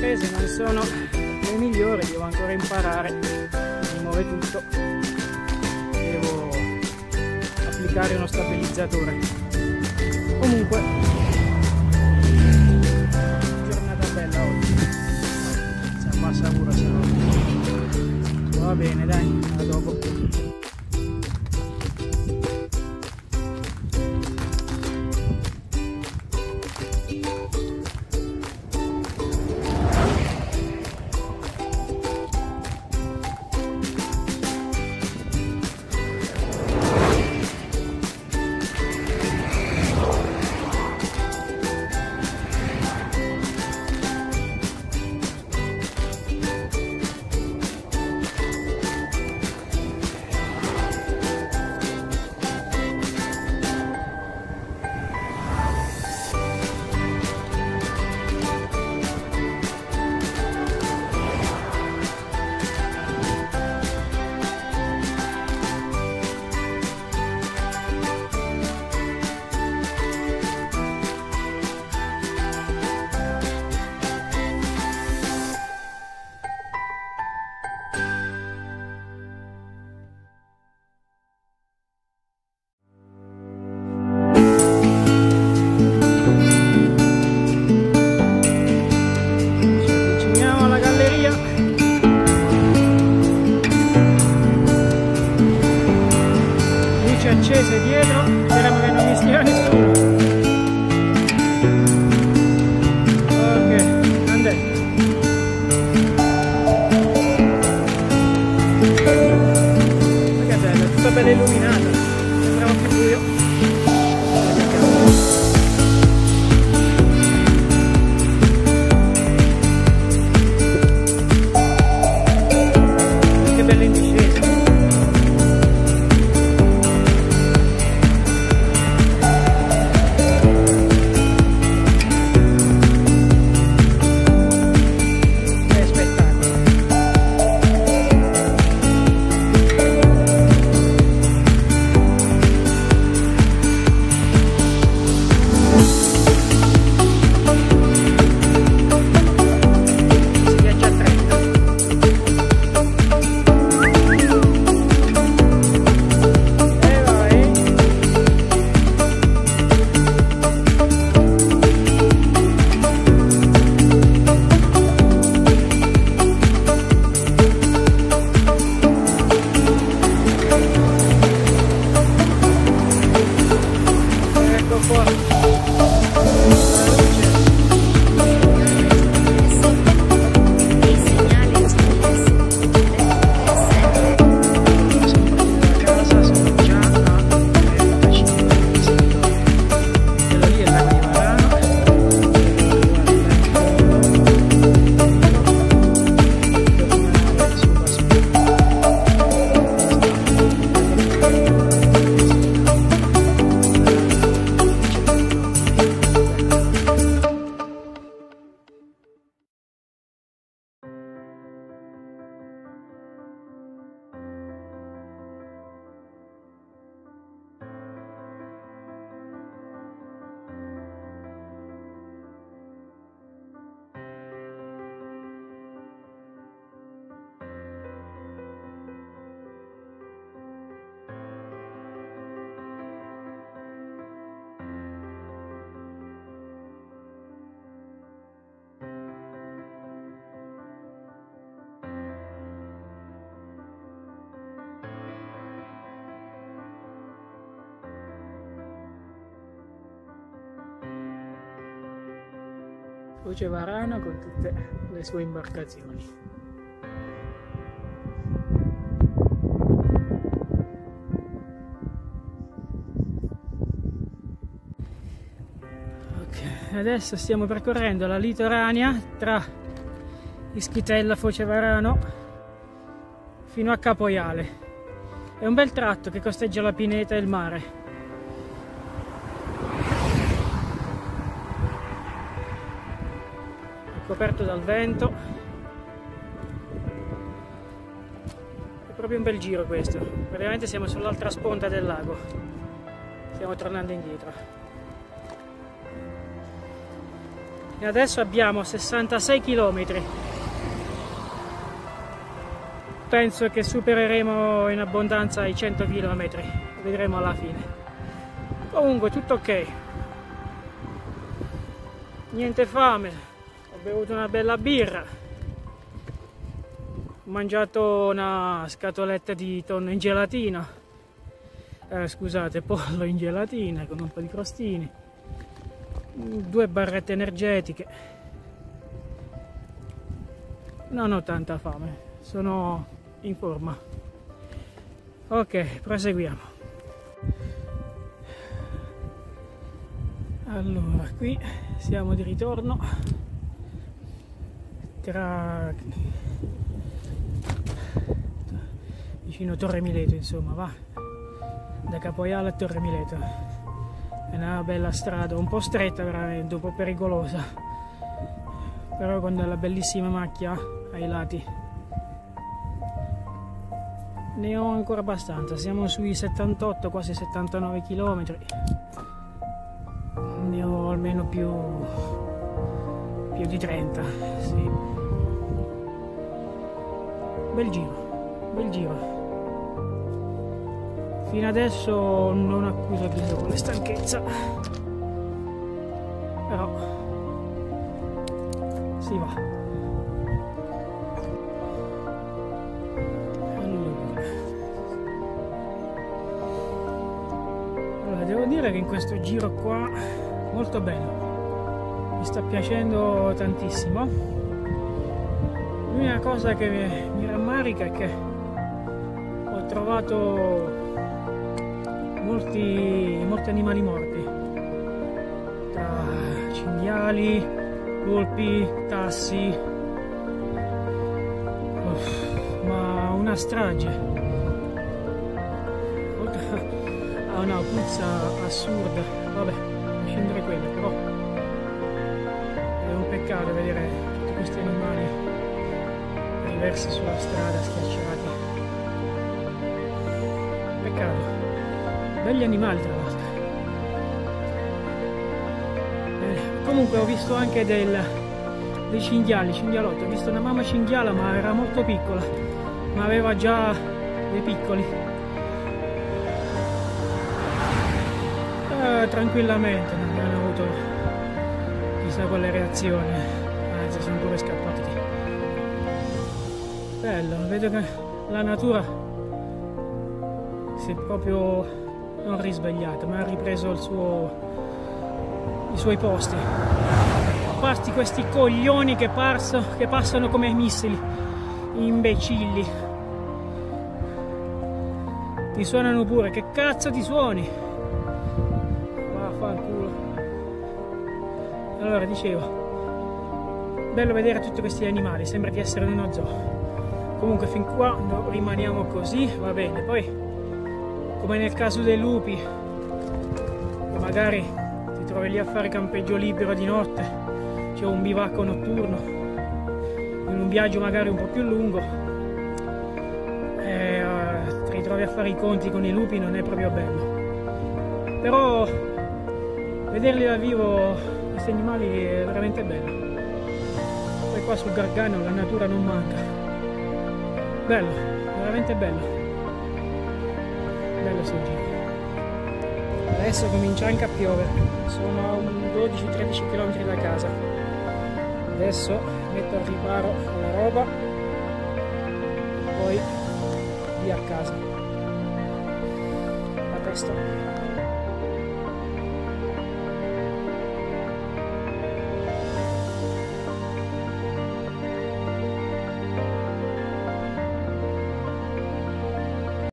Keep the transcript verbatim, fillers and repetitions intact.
prese non sono le migliori, devo ancora imparare, mi muove tutto, devo applicare uno stabilizzatore. Comunque giornata bella oggi, si abbassa pure se no. Va bene, dai, a dopo. Accese dietro, speriamo che non mi stia nessuno. Ok, andate. Che bello, è tutta bella illuminata, sembrava più buio. Che bella in discesa. Foce Varano con tutte le sue imbarcazioni. Ok, adesso stiamo percorrendo la litoranea tra Ischitella, Foce Varano fino a Capoiale. È un bel tratto che costeggia la pineta e il mare. Coperto dal vento, è proprio un bel giro questo. Praticamente siamo sull'altra sponda del lago, stiamo tornando indietro. e adesso abbiamo sessantasei chilometri. Penso che supereremo in abbondanza i cento chilometri, vedremo alla fine. Comunque tutto ok, niente fame, ho bevuto una bella birra, ho mangiato una scatoletta di tonno in gelatina, eh, scusate, pollo in gelatina con un po' di crostini, due barrette energetiche. Non ho tanta fame, sono in forma. Ok, proseguiamo. Allora, qui siamo di ritorno tra vicino Torre Mileto, insomma, va da Capoiale a Torre Mileto. È una bella strada, un po' stretta veramente, un po' pericolosa, però con della bellissima macchia ai lati. Ne ho ancora abbastanza, siamo sui settantotto, quasi settantanove chilometri. Ne ho almeno più, più di trenta, sì. Bel giro, bel giro. Fino adesso non accuso chissà quale stanchezza, però si va. Devo dire che in questo giro qua molto bello, mi sta piacendo tantissimo. L'unica cosa che mi, mi rammarica è che ho trovato molti, molti animali morti, tra cinghiali, volpi, tassi, uff, ma una strage. Ha una puzza assurda, vabbè, a scendere quella, però è un peccato vedere tutti questi animali riversi sulla strada, schiacciati. Peccato, belli animali tra l'altro. Eh, comunque ho visto anche del, dei cinghiali, cinghialotti, ho visto una mamma cinghiala ma era molto piccola, ma aveva già dei piccoli. Eh, tranquillamente, non hanno avuto chissà quale reazione, anzi sono pure scappati. Bello, vedo che la natura si è proprio non risvegliata, ma ha ripreso il suo, i suoi posti. A parte questi coglioni che, parso, che passano come missili, imbecilli. Ti suonano pure, che cazzo ti suoni? Fanculo. Allora, dicevo, bello vedere tutti questi animali, sembra di essere in uno zoo. Comunque fin qua no, rimaniamo così, va bene. Poi, come nel caso dei lupi, che magari ti trovi lì a fare campeggio libero di notte, c'è un bivacco notturno, in un viaggio magari un po' più lungo, e uh, ti ritrovi a fare i conti con i lupi, non è proprio bello. Però vederli dal vivo, questi animali, è veramente bello. Poi qua sul Gargano la natura non manca. Bello, veramente bello. Bello sto giro. Adesso comincia anche a piovere. Sono a un dodici tredici chilometri da casa. Adesso metto al riparo la roba e poi via a casa. A presto.